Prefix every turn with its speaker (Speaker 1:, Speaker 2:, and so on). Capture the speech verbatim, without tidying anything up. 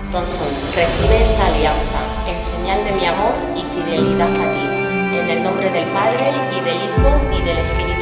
Speaker 1: Tonson, recibe esta alianza en señal de mi amor y fidelidad a ti, en el nombre del Padre, y del Hijo, y del Espíritu